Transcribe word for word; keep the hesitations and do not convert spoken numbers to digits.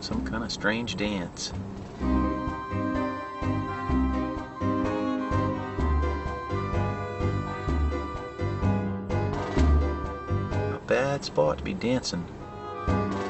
Some kind of strange dance. A bad spot to be dancing.